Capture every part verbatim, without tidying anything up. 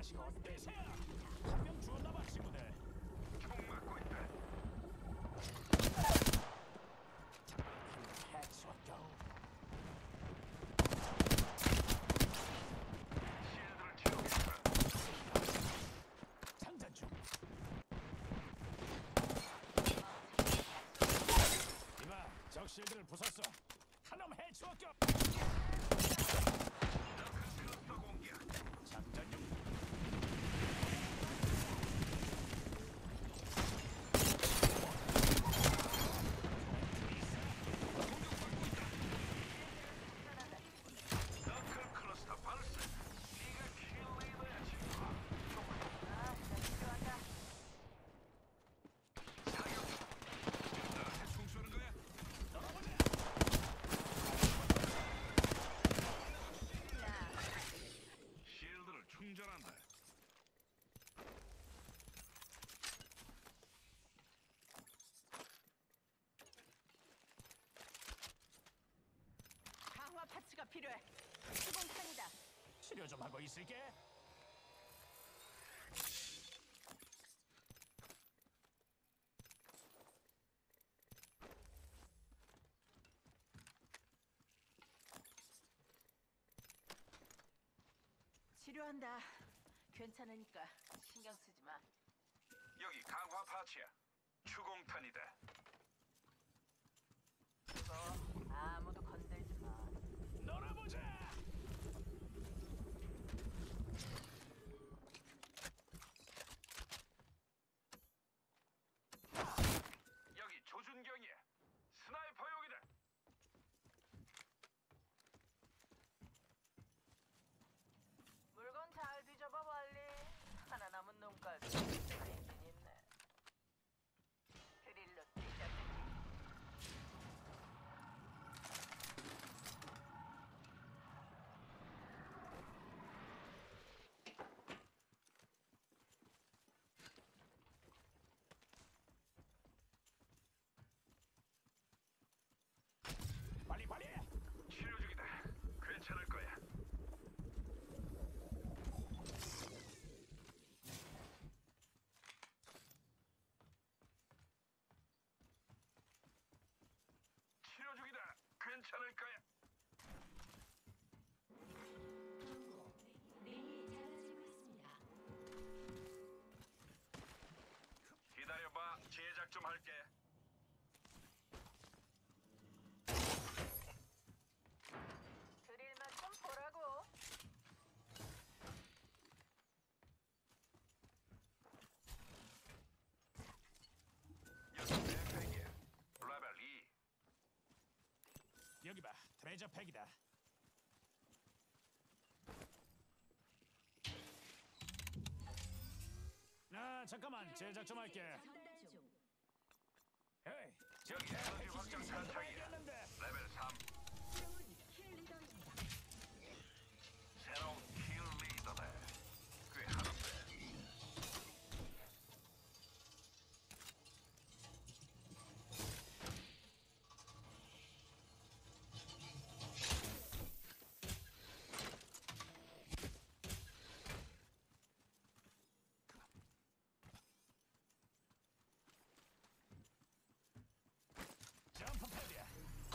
자식아 어디 계세요? 한 명 죽었나봐 친구들. 총 맞고 있다. 해치웠고. 실드를 채우겠다. 장전 중. 이봐, 적 실드를 부쉈어. 한놈 해치웠고. 너큰 클러스터 공격. 장전 중. 너큰 클러스터 발사. 네가 킬 리더야 친구. 아, 나 필요하다. 사격. 나한테 총 쏘는 거야? 떨어보자. 실드를 충전한다. 강화 파츠가 필요해. 수봉탄이다. 치료 좀 하고 있을게. 치료한다. 괜찮으니까 신경 쓰지 마. 여기 강화 파츠야. 추공탄이다. 이거 아무도 건들지 마. 놀아보자. 여기 조준경이야. 스나이퍼용이다. 물건 잘 뒤져봐 빨리. 하나 남은 놈까지 있긴 있네. 드릴로 뛰자지. 빨리 빨리. 치료 중이다. 괜찮을 거야. 치료 중이다. 괜찮을 거야. 링이 작아지고 있습니다. 기다려봐. 제작 좀 할게. 드릴 맛 좀 보라고. 여기 백팩이야. 레벨 이. 여기 봐, 트레저 팩이다. 아, 잠깐만, 제작 좀 할게. 전달 중. 에이, 여기 에너지 확장 탄창이야. 알겠는데. 레벨 삼. 새로운 킬 리더입니다. 새로운 킬 리더다. 꽤 하는데. 점프 패드야.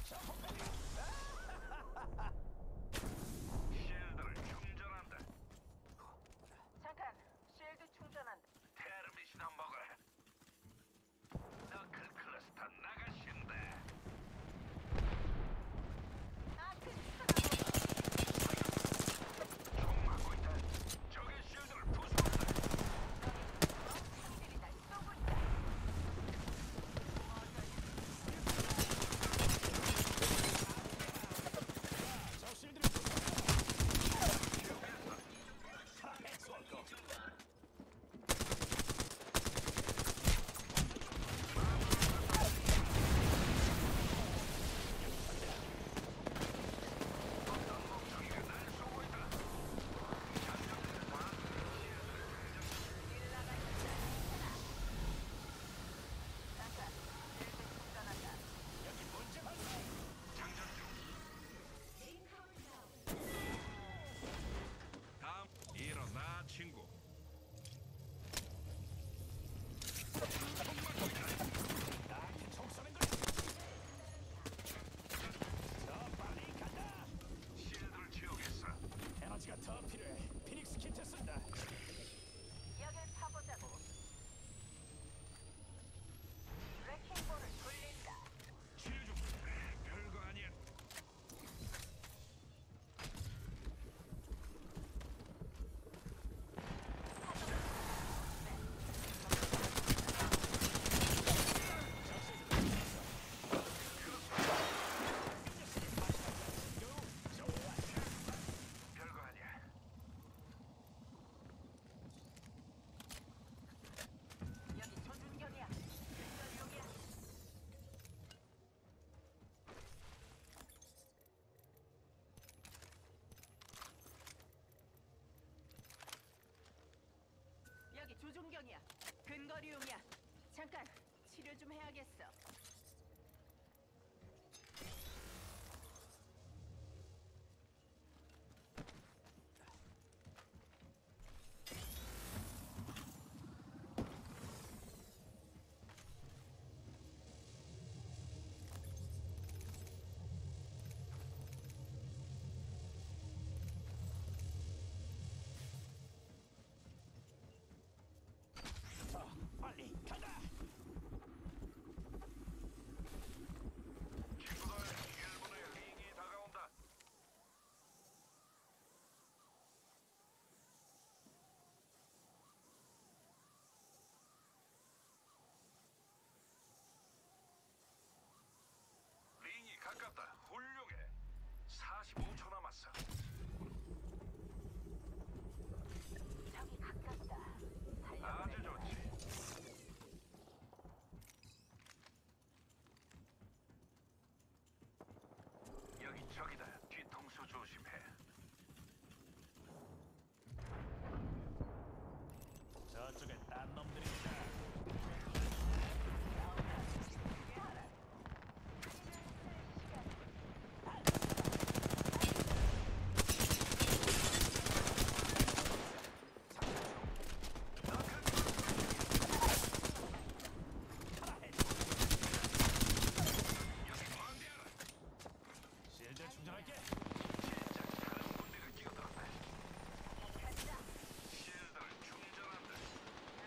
실드를 충전한다. 잠깐, 실드 충전한다. 테르미시나 먹어라. 너클 클러스터 나가신다. 아크 총 맞고 있다. 적의 실드를 부수었다. 상들이 날 쏘고 있다. 적 실드를 부쉈어. 하, 해치웠고. 저기가 날 쏘고 있다. 잠깐, 실드 충전한다. 여기 문제 발생. 장전 중. 메인 카운트다운. 다음 일어나 친구. 나한테 총 쏘는 거야. 더 빨리 간다. 실드를 채우겠어. 에너지가 더 필요해. 피닉스 키트 쓴다. 여길 타보자고. 레킹볼을 돌린다. 치료 중. 별거 아니야. 별거 아니야. 여기 조준경이야. 근절용이야. 여기 조준경이야. 근거리용이야. 잠깐, 치료 좀 해야겠어. 더 빨리 간다. 친구들, 일 분에 링이 다가온다. 링이 가깝다. 훌륭해. 사십오 초 남았어. 저기 가깝다. 아주 달려보내. 좋지. 여기 적이다. 뒤통수 조심해. 저쪽에 딴 놈들이 있다. 실드 충전할게. 진짜 큰 문제가 끼어들었다. 실드를 충전한다.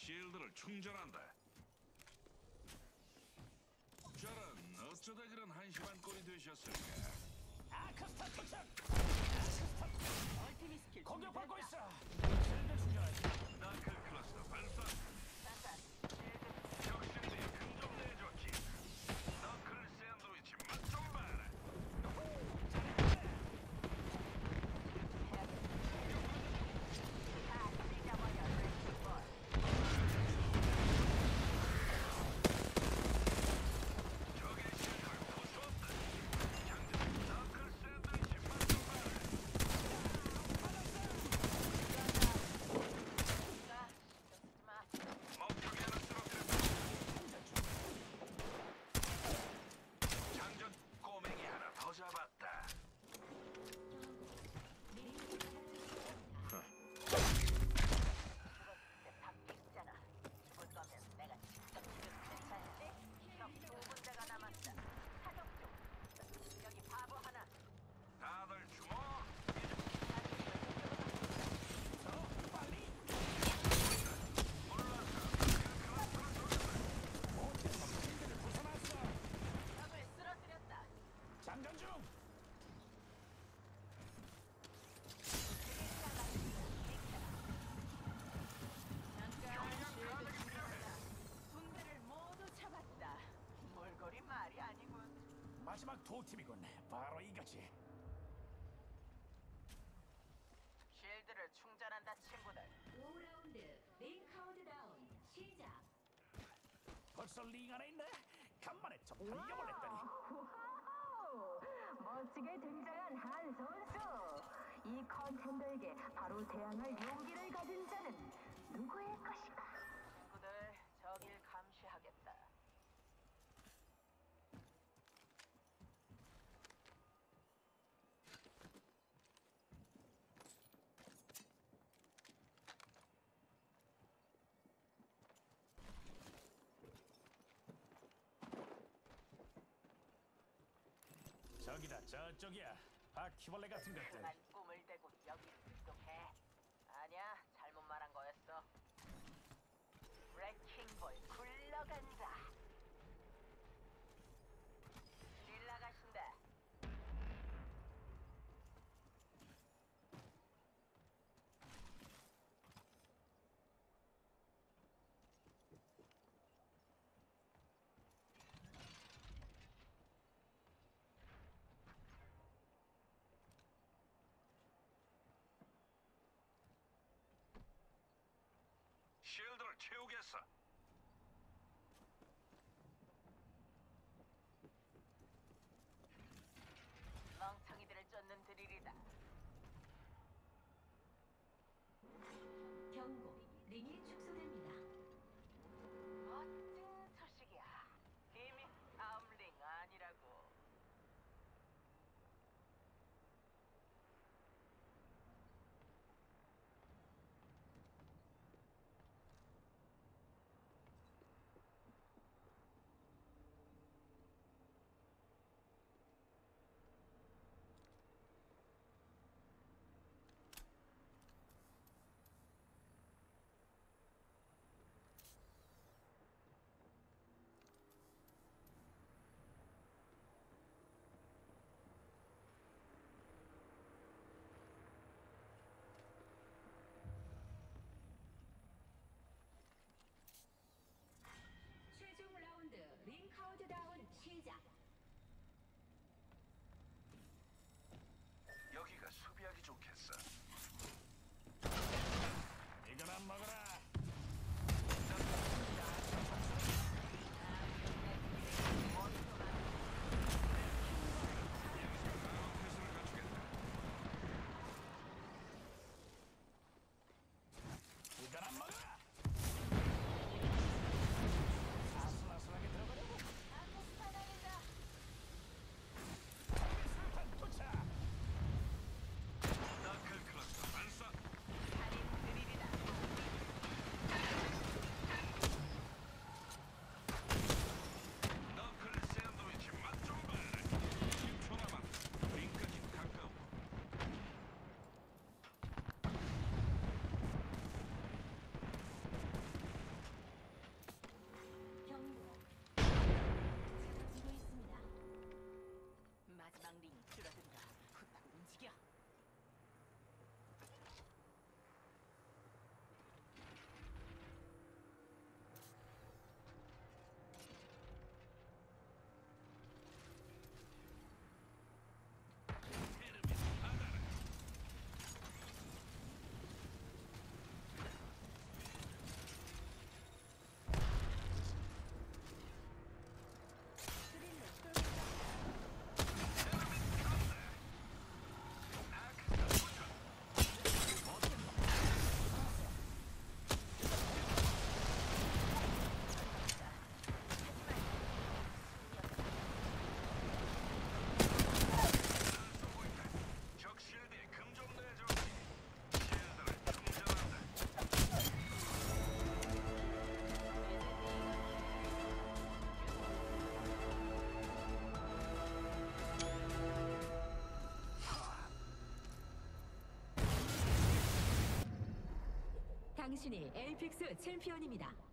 실드를 충전한다. 저런 어쩌다 그런 한심한 꼴이 되셨을까? 아크스타 도착. 얼티밋 스킬 공격받고 준비됐다. 있어. 실드 충전하지. 나클 클러스터 발사. 잠깐, 실드 역시 네큰좀 내줬지. 너클 샌드위치 맛 좀 봐라. 다 찢어버려, 레이싱볼. 적의 실드를 부쉈다. 장전 너클 샌드위치 맛 좀 봐라. 자, 신경 쓰지 마. 목표기 하나 쓰러뜨렸다. 장전 꼬맹이 하나 더 잡았다. 미리 받아주겠습니다. 죽었을 때 밖에 있잖아. 죽을 거면 내가 직접 죽여도 괜찮지? 적두 군데가 남았다. 사격 중. 여기 바보 하나. 다들 주목. 더 빨리. 실드를 부숴놨어. 적을 쓰러뜨렸다. 장전 중. 잠깐 군대를 모두 잡았다. 몰골이 말이 아니군. 마지막 두 팀이군. 바로 이거지. 쉴드를 충전한다, 친구들. 오 라운드 링 카운트다운 시작. 벌써 링 안에 있네. 간만에 좀 달려볼 했더니. 와우! 멋지게 등장한 한 선수. 이 컨텐더에게 바로 대항할 용기를 가진 자는 누구일 것인가? 친구들, 저길 감시하겠다. 저기다 저쪽이야. 바퀴벌레 같은 것들. 그만 꿈을 대고 여기 이동해. 아니야, 잘못 말한 거였어. 레킹볼 굴러간다. 길 나가신다. 실드를 채우겠어. 멍청이들을 쫓는 드릴이다. 경고. 링이 축소됩니다. 멋진 소식이야. 이미 암링 아니라고. 최종 라운드 링 카운트다운 시작. 여기가 수비하기 좋겠어. 이거나 먹어라. 패스를 갖추겠다. 이거나 먹어라. 아슬아슬하게 들어가려고. 아코스타 날린다. 수류탄 도착. 나클 클러스터 발사. 살인 드릴이다. 당신이 에이픽스 챔피언입니다.